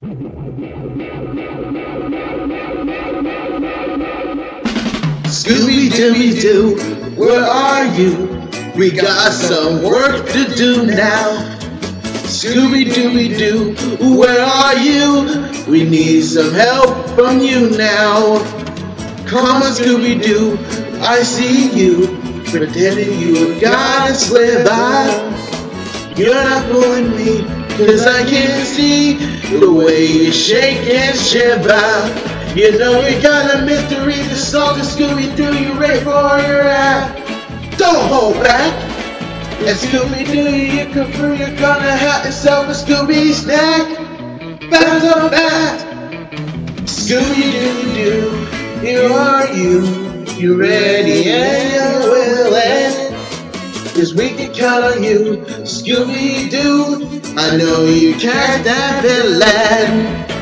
Scooby Doo, where are you? We got some work to do now. Scooby Doo, where are you? We need some help from you now. Come on, Scooby Doo, I see you, pretending you gotta slip by. You're not fooling me, 'cause I can't see the way you shake and shiver. You know we got a mystery to solve, the Scooby Doo, you ready for your act? Don't hold back. And Scooby Doo, you can prove you're gonna have yourself a Scooby snack. Fast or fast. Scooby Doo, here are you. You ready and you willing? 'Cause we can count on you, Scooby Doo. I know you can't that villain.